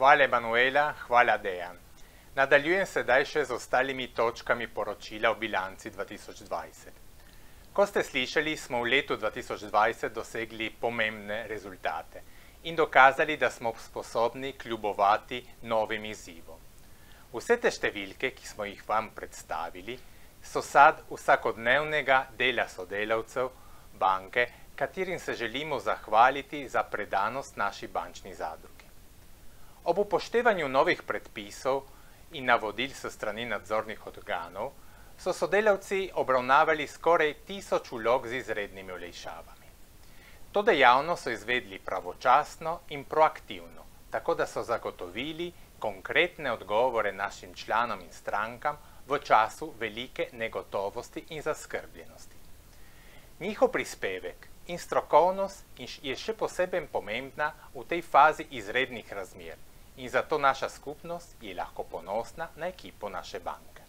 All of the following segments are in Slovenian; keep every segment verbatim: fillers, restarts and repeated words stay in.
Hvala Emanuela, hvala Dejan. Nadaljujem sedaj še z ostalimi točkami poročila o bilanci dva tisoč dvajset. Ko ste slišali, smo v letu dva tisoč dvajset dosegli pomembne rezultate in dokazali, da smo sposobni kljubovati novim izzivom. Vse te številke, ki smo jih vam predstavili, so sad vsakodnevnega dela sodelavcev banke, katerim se želimo zahvaliti za predanost naši bančni zadrugi. Ob upoštevanju novih predpisov in navodil s strani nadzornih organov so sodelavci obravnavali skoraj tisoč vlog z izrednimi olajšavami. To dejavnost so izvedli pravočasno in proaktivno, tako da so zagotovili konkretne odgovore našim članom in strankam v času velike negotovosti in zaskrbljenosti. Njihov prispevek in strokovnost je še posebej pomembna v tej fazi izrednih razmer in zato naša skupnost je lahko ponosna na ekipo naše banke.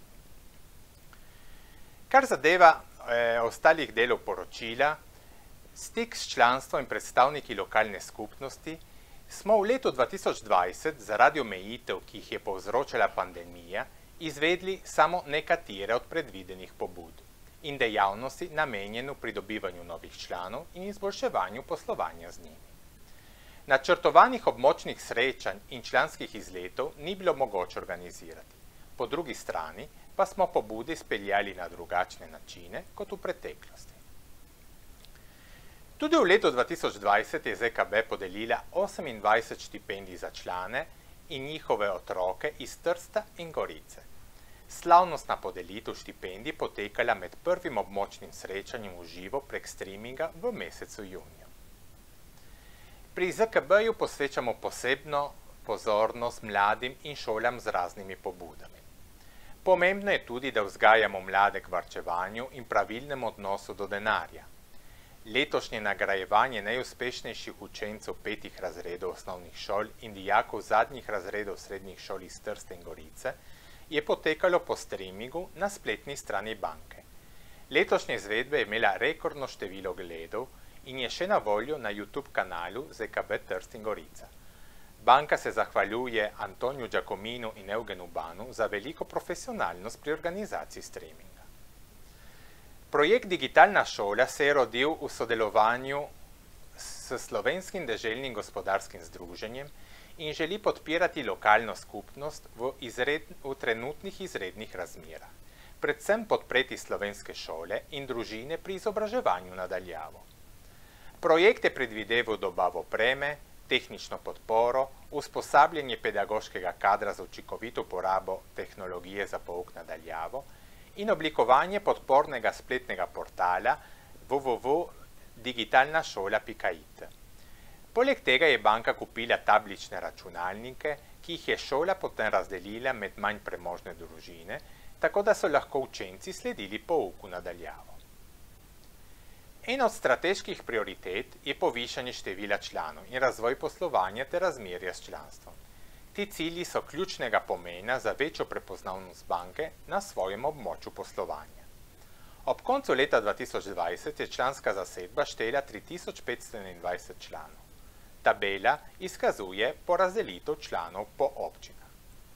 Kar zadeva eh, ostalih delov poročila, stik s članstvom in predstavniki lokalne skupnosti, smo v letu dva tisoč dvajset zaradi omejitev, ki jih je povzročala pandemija, izvedli samo nekatere od predvidenih pobud in dejavnosti namenjeno pridobivanju novih članov in izboljševanju poslovanja z njimi. Načrtovanih območnih srečanj in članskih izletov ni bilo mogoče organizirati. Po drugi strani pa smo pobude speljali na drugačne načine kot v preteklosti. Tudi v letu dva tisoč dvajset je Z K B podelila osemindvajset štipendij za člane in njihove otroke iz Trsta in Gorice. Slavnostna podelitev štipendij potekala med prvim območnim srečanjem v živo prek streaminga v mesecu juniju. Pri Z K B-ju posvečamo posebno pozornost mladim in šolam z raznimi pobudami. Pomembno je tudi, da vzgajamo mlade k varčevanju in pravilnemu odnosu do denarja. Letošnje nagrajevanje najuspešnejših učencev petih razredov osnovnih šol in dijakov zadnjih razredov srednjih šol iz Trsta in Gorice je potekalo po streamingu na spletni strani banke. Letošnja izvedba je imela rekordno število gledov in je še na voljo na YouTube kanalu Z K B Trst in Gorica. Banka se zahvaljuje Antoniju Giacominu in Eugenu Banu za veliko profesionalnost pri organizaciji streaminga. Projekt Digitalna šola se je rodil v sodelovanju s Slovenskim deželnim gospodarskim združenjem in želi podpirati lokalno skupnost v, izred, v trenutnih izrednih razmerah, predvsem podpreti slovenske šole in družine pri izobraževanju nadaljavo. Projekt je predvideval dobavo opreme, tehnično podporo, usposabljanje pedagoškega kadra za učinkovito uporabo tehnologije za pouk nadaljavo in oblikovanje podpornega spletnega portala w w w pika digitalna šola pika i t. Poleg tega je banka kupila tablične računalnike, ki jih je šola potem razdelila med manj premožne družine, tako da so lahko učenci sledili pouku nadaljavo. Ena od strateških prioritet je povišanje števila članov in razvoj poslovanja ter razmerja s članstvom. Ti cilji so ključnega pomena za večjo prepoznavnost banke na svojem območju poslovanja. Ob koncu leta dva tisoč dvajset je članska zasedba štela tri tisoč petsto enaindvajset članov. Tabela izkazuje porazdelitev članov po občinah.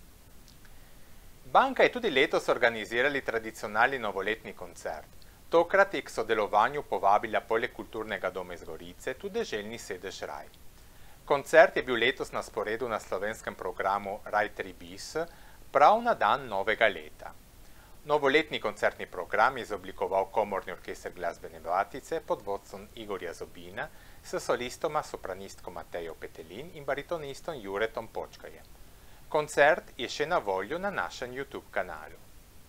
Banka je tudi letos organizirala tradicionalni novoletni koncert. Tokrat je k sodelovanju povabila poleg kulturnega doma iz Gorice tudi deželni sedež Raj. Koncert je bil letos na sporedu na slovenskem programu Raj tri bis, prav na dan novega leta. Novoletni koncertni program je izoblikoval komorni orkester glasbene Vatice pod vodstvom Igorja Zobina s solistoma sopranistko Matejo Petelin in baritonistom Juretom Počkajem. Koncert je še na voljo na našem YouTube kanalu.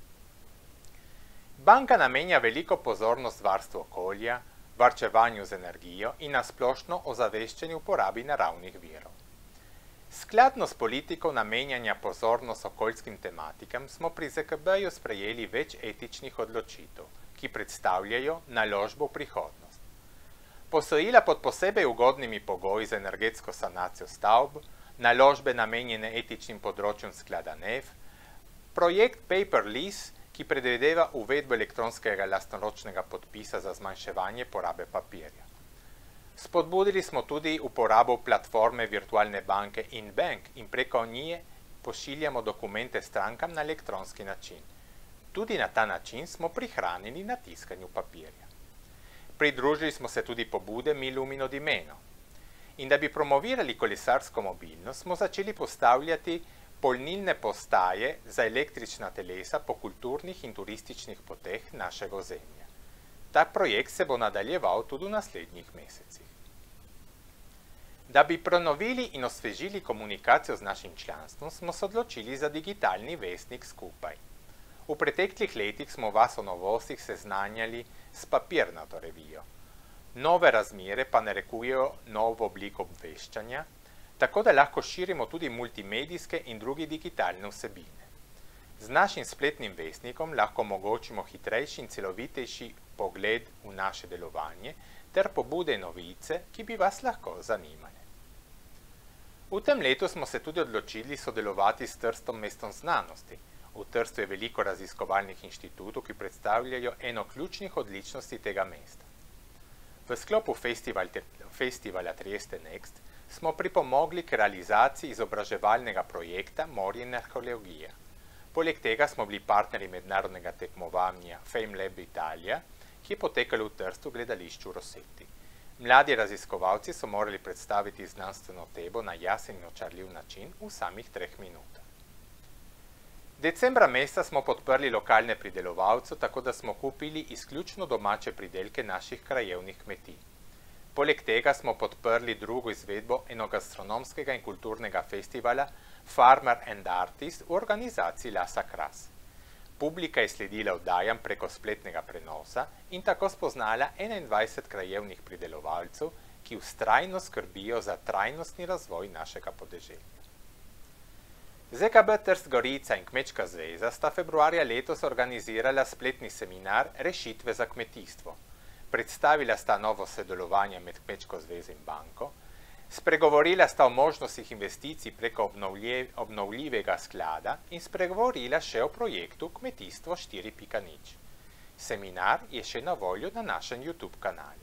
Banka namenja veliko pozornost varstvu okolja, varčevanju z energijo in nasplošno ozaveščanju uporabi naravnih virov. Skladno s politiko namenjanja pozornost okoljskim tematikam smo pri Z K B-ju sprejeli več etičnih odločitev, ki predstavljajo naložbo v prihodnost. Posojila pod posebej ugodnimi pogoji za energetsko sanacijo stavb, naložbe namenjene etičnim področjem sklada N E F, projekt Paperless, ki predvideva uvedbo elektronskega lastnoročnega podpisa za zmanjševanje porabe papirja. Spodbudili smo tudi uporabo platforme virtualne banke InBank in preko nje pošiljamo dokumente strankam na elektronski način. Tudi na ta način smo prihranili na tiskanju papirja. Pridružili smo se tudi pobude Mi Lumino di Meno. In da bi promovirali kolesarsko mobilnost, smo začeli postavljati polnilne postaje za električna telesa po kulturnih in turističnih poteh našega ozemlja. Ta projekt se bo nadaljeval tudi v naslednjih mesecih. Da bi prenovili in osvežili komunikacijo z našim članstvom, smo se odločili za digitalni vestnik Skupaj. V preteklih letih smo vas o novostih seznanjali s papirnato revijo. Nove razmere pa narekujejo novo obliko obveščanja, tako da lahko širimo tudi multimedijske in druge digitalne vsebine. Z našim spletnim vestnikom lahko omogočimo hitrejši in celovitejši pogled v naše delovanje ter pobude in novice, ki bi vas lahko zanimale. V tem letu smo se tudi odločili sodelovati s Trstom mestom znanosti. V Trstu je veliko raziskovalnih inštitutov, ki predstavljajo eno ključnih odličnosti tega mesta. V sklopu festival, festivala Trieste Next smo pripomogli k realizaciji izobraževalnega projekta Morje in arheologija. Poleg tega smo bili partnerji mednarodnega tekmovanja FameLab Italija, ki je potekalo v Trstu gledališču Rossetti. Mladi raziskovalci so morali predstaviti znanstveno temo na jasen in očarljiv način v samih treh minutah. Decembra meseca smo podprli lokalne pridelovalce, tako da smo kupili izključno domače pridelke naših krajevnih kmetij. Poleg tega smo podprli drugo izvedbo enogastronomskega in kulturnega festivala Farmer and Artist v organizaciji Lasa Kras. Publika je sledila oddajam preko spletnega prenosa in tako spoznala enaindvajset krajevnih pridelovalcev, ki vztrajno skrbijo za trajnostni razvoj našega podeželja. Z K B Trst Gorica in Kmečka zveza sta februarja letos organizirala spletni seminar Rešitve za kmetijstvo. Predstavila sta novo sodelovanje med Kmečko zvezo in banko, spregovorila sta o možnostih investicij preko obnovlje, obnovljivega sklada in spregovorila še o projektu Kmetijstvo štiri pika nič. Seminar je še na voljo na našem YouTube kanalu.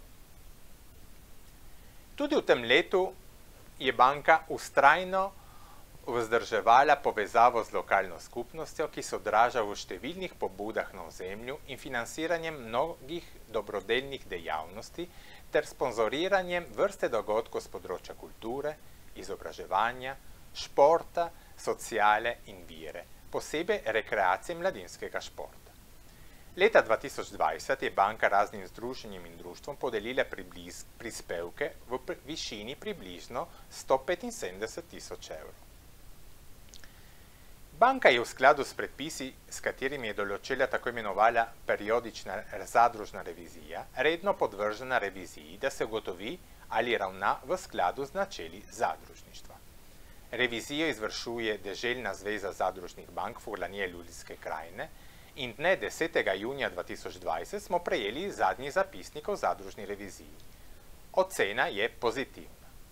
Tudi v tem letu je banka vztrajno vzdrževala povezavo z lokalno skupnostjo, ki se odraža v številnih pobudah na ozemlju in financiranjem mnogih dobrodelnih dejavnosti ter sponzoriranjem vrste dogodkov z področja kulture, izobraževanja, športa, sociale in vire, posebej rekreacije mladinskega športa. Leta dva tisoč dvajset je banka raznim združenjem in društvom podelila pribliz, prispevke v višini približno sto petinsedemdeset tisoč evrov. Banka je v skladu s predpisi, s katerimi je določila tako imenovana periodična zadružna revizija, redno podvržena reviziji, da se ugotovi, ali ravna v skladu z načeli zadružništva. Revizijo izvršuje Deželna zveza zadružnih bank Furlanije Ilirske krajine in dne desetega junija dva tisoč dvajset smo prejeli zadnji zapisnik o zadružni reviziji. Ocena je pozitivna.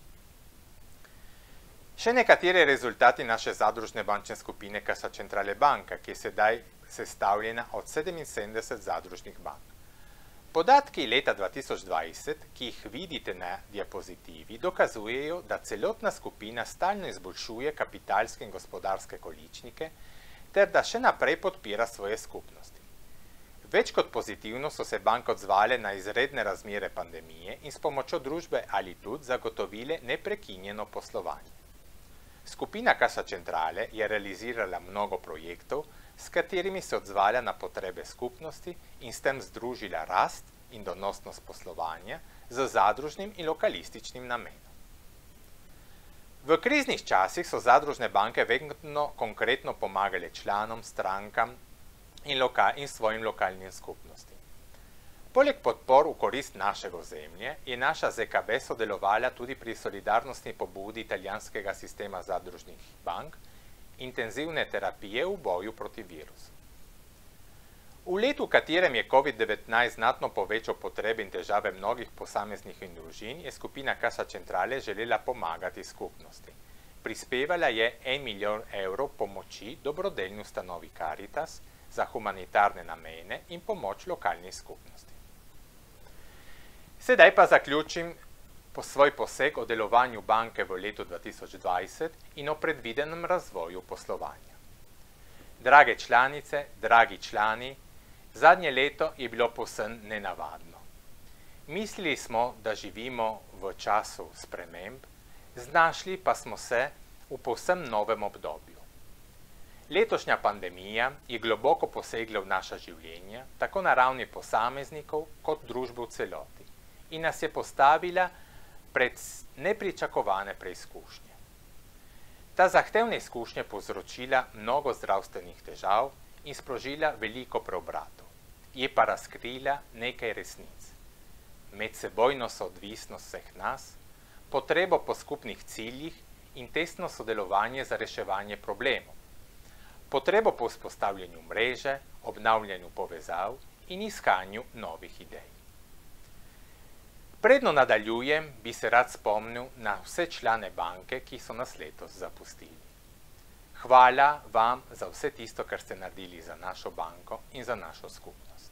Še nekateri rezultati naše zadružne bančne skupine Cassa Centrale Banca, ki je sedaj sestavljena od sedeminsedemdeset zadružnih bank. Podatki leta dva tisoč dvajset, ki jih vidite na diapozitivi, dokazujejo, da celotna skupina stalno izboljšuje kapitalske in gospodarske količnike, ter da še naprej podpira svoje skupnosti. Več kot pozitivno so se banke odzvale na izredne razmere pandemije in s pomočjo družbe Alitud zagotovile neprekinjeno poslovanje. Skupina Cassa Centrale je realizirala mnogo projektov, s katerimi se odzvala na potrebe skupnosti in s tem združila rast in donosnost poslovanja z zadružnim in lokalističnim namenom. V kriznih časih so zadružne banke vedno konkretno pomagale članom, strankam in, loka in svojim lokalnim skupnostim. Poleg podpor v korist našega ozemlja je naša Z K B sodelovala tudi pri solidarnostni pobudi italijanskega sistema zadružnih bank intenzivne terapije v boju proti virusu. V letu, v katerem je covid devetnajst znatno povečal potrebe in težave mnogih posameznikov in družin, je skupina Cassa Centrale želela pomagati skupnosti. Prispevala je en milijon evrov pomoči dobrodelni ustanovi Caritas za humanitarne namene in pomoč lokalni skupnosti. Sedaj pa zaključim po svoj poseg o delovanju banke v letu dva tisoč dvajset in o predvidenem razvoju poslovanja. Drage članice, dragi člani, zadnje leto je bilo povsem nenavadno. Mislili smo, da živimo v času sprememb, znašli pa smo se v povsem novem obdobju. Letošnja pandemija je globoko posegla v naša življenja, tako na ravni posameznikov kot družbe v celoti, in nas je postavila pred nepričakovane preizkušnje. Ta zahtevna izkušnja povzročila mnogo zdravstvenih težav in sprožila veliko preobratov, je pa razkrila nekaj resnic. Medsebojno soodvisnost vseh nas, potrebo po skupnih ciljih in tesno sodelovanje za reševanje problemov, potrebo po vzpostavljanju mreže, obnavljanju povezav in iskanju novih idej. Predno nadaljujem, bi se rad spomnil na vse člane banke, ki so nas letos zapustili. Hvala vam za vse tisto, kar ste naredili za našo banko in za našo skupnost.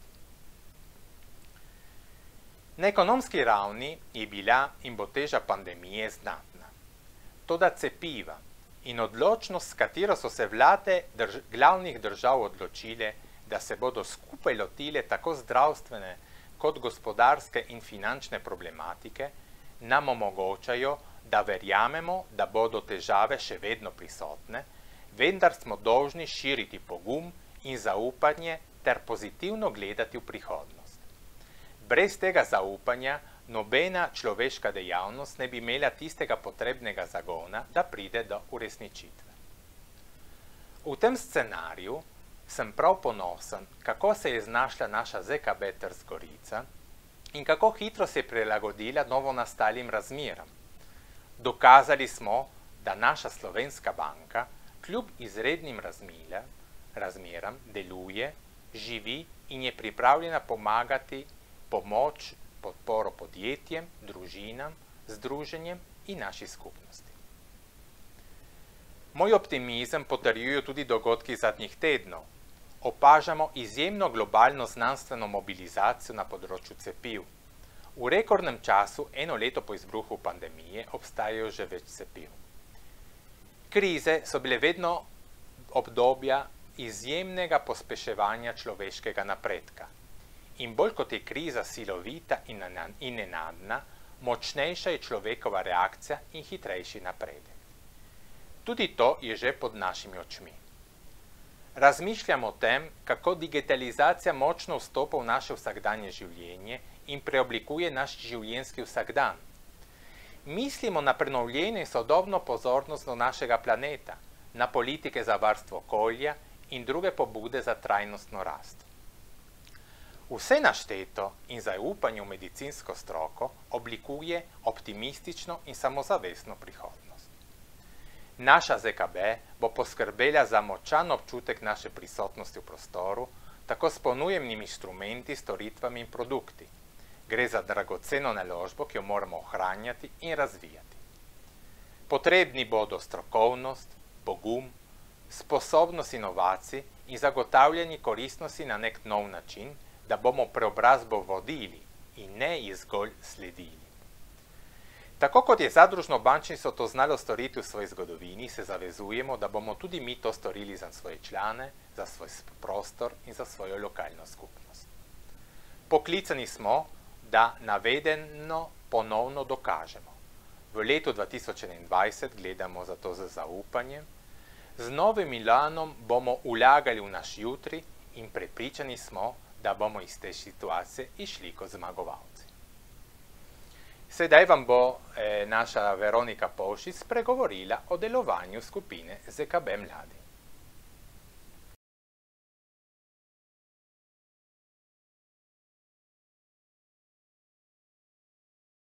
Na ekonomski ravni je bila in bo teža pandemije znatna. Toda cepiva in odločnost, s katero so se vlade drž glavnih držav odločile, da se bodo skupaj lotile tako zdravstvene kot gospodarske in finančne problematike, nam omogočajo, da verjamemo, da bodo težave še vedno prisotne, vendar smo dolžni širiti pogum in zaupanje ter pozitivno gledati v prihodnost. Brez tega zaupanja nobena človeška dejavnost ne bi imela tistega potrebnega zagona, da pride do uresničitve. V tem scenariju sem prav ponosen, kako se je znašla naša Z K B Trst Gorica in kako hitro se je prilagodila novonastalim razmeram. Dokazali smo, da naša slovenska banka kljub izrednim razmeram, razmeram deluje, živi in je pripravljena pomagati pomoč, podporo podjetjem, družinam, združenjem in naši skupnosti. Moj optimizem potrjujejo tudi dogodki zadnjih tednov. Opažamo izjemno globalno znanstveno mobilizacijo na področju cepiv. V rekordnem času, eno leto po izbruhu pandemije, obstajajo že več cepiv. Krize so bile vedno obdobja izjemnega pospeševanja človeškega napredka. In bolj kot je kriza silovita in nenadna, močnejša je človekova reakcija in hitrejši napredek. Tudi to je že pod našimi očmi. Razmišljamo o tem, kako digitalizacija močno vstopa v naše vsakdanje življenje in preoblikuje naš življenjski vsakdan. Mislimo na prenovljeno in sodobno pozornost do našega planeta, na politike za varstvo okolja in druge pobude za trajnostno rast. Vse našteto in zaupanje v medicinsko stroko oblikuje optimistično in samozavestno prihodnost. Naša Z K B bo poskrbela za močan občutek naše prisotnosti v prostoru, tako s ponujemnimi instrumenti, storitvami in produkti. Gre za dragoceno naložbo, ki jo moramo ohranjati in razvijati. Potrebni bodo strokovnost, pogum, sposobnost inovacij in zagotavljanje koristnosti na nek nov način, da bomo preobrazbo vodili in ne zgolj sledili. Tako kot je zadružno bančništvo to znalo storiti v svoji zgodovini, se zavezujemo, da bomo tudi mi to storili za svoje člane, za svoj prostor in za svojo lokalno skupnost. Poklicani smo, da navedeno ponovno dokažemo. V letu dva tisoč enaindvajset gledamo zato z zaupanjem. Z novim Milanom bomo vlagali v naš jutri in prepričani smo, da bomo iz te situacije išli kot zmagovalci. Sedaj vam bo eh, naša Veronika Povšič spregovorila o delovanju skupine Z K B Mladi.